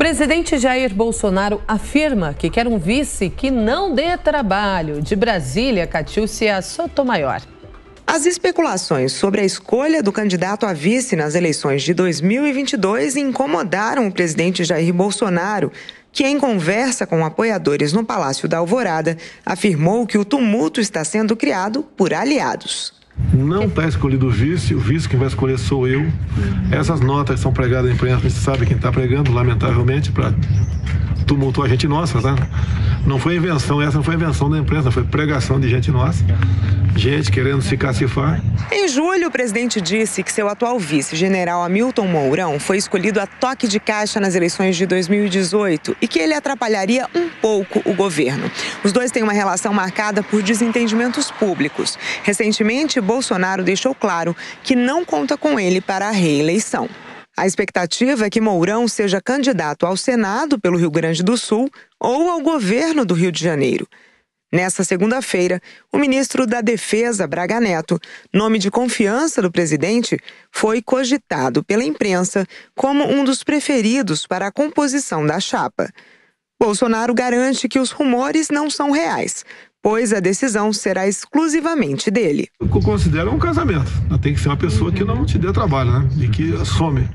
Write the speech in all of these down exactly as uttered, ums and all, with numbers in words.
presidente Jair Bolsonaro afirma que quer um vice que não dê trabalho. De Brasília, Catiúcia Sotomayor. As especulações sobre a escolha do candidato a vice nas eleições de dois mil e vinte e dois incomodaram o presidente Jair Bolsonaro, que, em conversa com apoiadores no Palácio da Alvorada, afirmou que o tumulto está sendo criado por aliados. Não está escolhido o vice, o vice quem vai escolher sou eu. Essas notas são pregadas na imprensa, a gente sabe quem está pregando, lamentavelmente, para tumultuar a gente nossa, tá? Não foi invenção, essa não foi invenção da imprensa, foi pregação de gente nossa. Gente querendo se cacifar. Em julho, o presidente disse que seu atual vice, general Hamilton Mourão, foi escolhido a toque de caixa nas eleições de dois mil e dezoito e que ele atrapalharia um pouco o governo. Os dois têm uma relação marcada por desentendimentos públicos. Recentemente, Bolsonaro deixou claro que não conta com ele para a reeleição. A expectativa é que Mourão seja candidato ao Senado pelo Rio Grande do Sul ou ao governo do Rio de Janeiro. Nessa segunda-feira, o ministro da Defesa, Braga Neto, nome de confiança do presidente, foi cogitado pela imprensa como um dos preferidos para a composição da chapa. Bolsonaro garante que os rumores não são reais, pois a decisão será exclusivamente dele. Eu considero um casamento. Tem que ser uma pessoa que não te dê trabalho, né? E que some.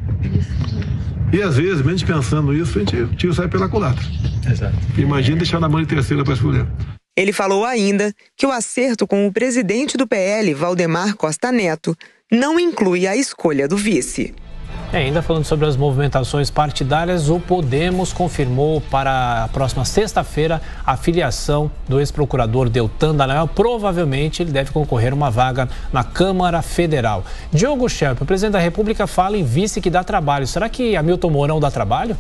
E às vezes, mesmo pensando nisso, a gente o tiro sai pela culatra. Exato. Imagina deixar na mão de terceira para escolher. Ele falou ainda que o acerto com o presidente do P L, Valdemar Costa Neto, não inclui a escolha do vice. E ainda falando sobre as movimentações partidárias, o Podemos confirmou para a próxima sexta-feira a filiação do ex-procurador Deltan Dallagnol. Provavelmente ele deve concorrer a uma vaga na Câmara Federal. Diogo Schelp, o presidente da República, fala em vice que dá trabalho. Será que Hamilton Mourão dá trabalho?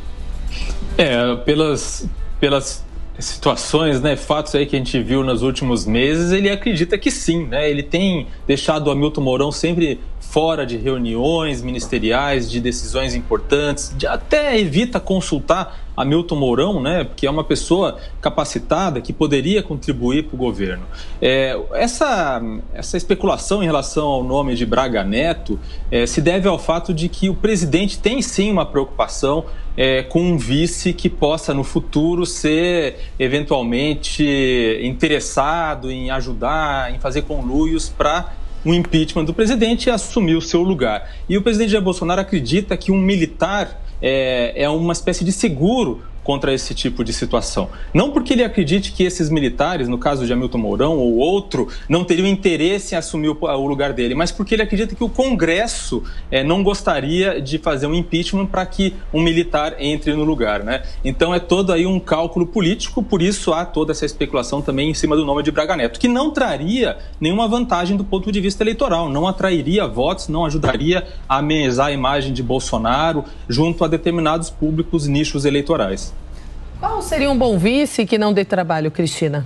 É, pelas... pelas... situações, né, fatos aí que a gente viu nos últimos meses, ele acredita que sim, né? Ele tem deixado o Hamilton Mourão sempre fora de reuniões ministeriais, de decisões importantes, de, até evita consultar Hamilton Mourão, né, que é uma pessoa capacitada que poderia contribuir para o governo. É, essa, essa especulação em relação ao nome de Braga Neto é, se deve ao fato de que o presidente tem sim uma preocupação é, com um vice que possa no futuro ser eventualmente interessado em ajudar, em fazer conluios para um impeachment do presidente e assumir o seu lugar. E o presidente Jair Bolsonaro acredita que um militar é, é uma espécie de seguro contra esse tipo de situação. Não porque ele acredite que esses militares, no caso de Hamilton Mourão ou outro, não teriam interesse em assumir o, o lugar dele, mas porque ele acredita que o Congresso é, não gostaria de fazer um impeachment para que um militar entre no lugar, né? Então é todo aí um cálculo político, por isso há toda essa especulação também em cima do nome de Braga Neto, que não traria nenhuma vantagem do ponto de vista eleitoral, não atrairia votos, não ajudaria a amenizar a imagem de Bolsonaro junto a determinados públicos nichos eleitorais. Qual seria um bom vice que não dê trabalho, Cristina?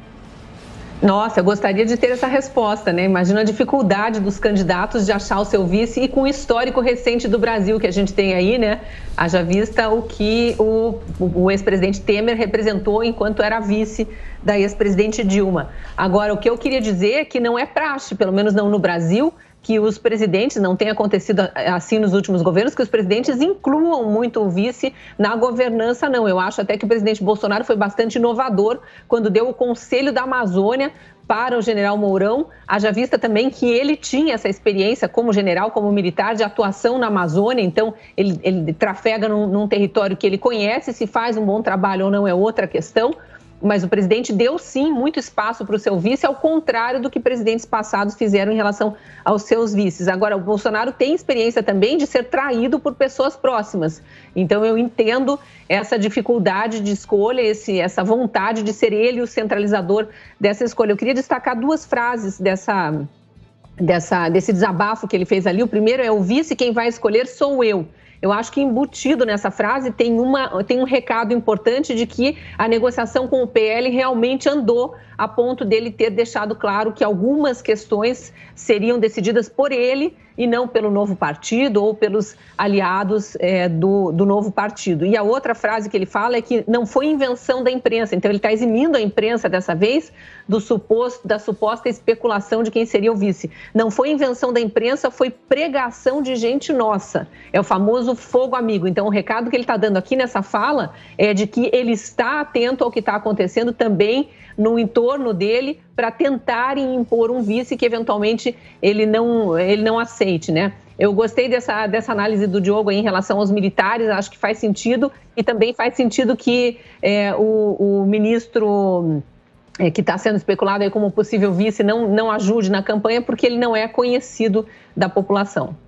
Nossa, eu gostaria de ter essa resposta, né? Imagina a dificuldade dos candidatos de achar o seu vice e com o histórico recente do Brasil que a gente tem aí, né? Haja vista o que o, o ex-presidente Temer representou enquanto era vice da ex-presidente Dilma. Agora, o que eu queria dizer é que não é praxe, pelo menos não no Brasil, que os presidentes, não tem acontecido assim nos últimos governos, que os presidentes incluam muito o vice na governança, não. Eu acho até que o presidente Bolsonaro foi bastante inovador quando deu o Conselho da Amazônia para o general Mourão, haja vista também que ele tinha essa experiência como general, como militar, de atuação na Amazônia, então ele, ele trafega num, num território que ele conhece, se faz um bom trabalho ou não é outra questão. Mas o presidente deu, sim, muito espaço para o seu vice, ao contrário do que presidentes passados fizeram em relação aos seus vices. Agora, o Bolsonaro tem experiência também de ser traído por pessoas próximas. Então, eu entendo essa dificuldade de escolha, esse, essa vontade de ser ele o centralizador dessa escolha. Eu queria destacar duas frases dessa, dessa, desse desabafo que ele fez ali. O primeiro é: o vice quem vai escolher sou eu. Eu acho que embutido nessa frase tem, uma, tem um recado importante de que a negociação com o P L realmente andou a ponto dele ter deixado claro que algumas questões seriam decididas por ele e não pelo novo partido ou pelos aliados é, do, do novo partido. E a outra frase que ele fala é que não foi invenção da imprensa, então ele está eximindo a imprensa dessa vez do suposto, da suposta especulação de quem seria o vice. Não foi invenção da imprensa, foi pregação de gente nossa. É o famoso fogo amigo. Então o recado que ele está dando aqui nessa fala é de que ele está atento ao que está acontecendo também no entorno dele para tentarem impor um vice que eventualmente ele não, ele não aceite, né? Eu gostei dessa, dessa análise do Diogo aí em relação aos militares, acho que faz sentido e também faz sentido que é, o, o ministro é, que está sendo especulado aí como possível vice não, não ajude na campanha porque ele não é conhecido da população.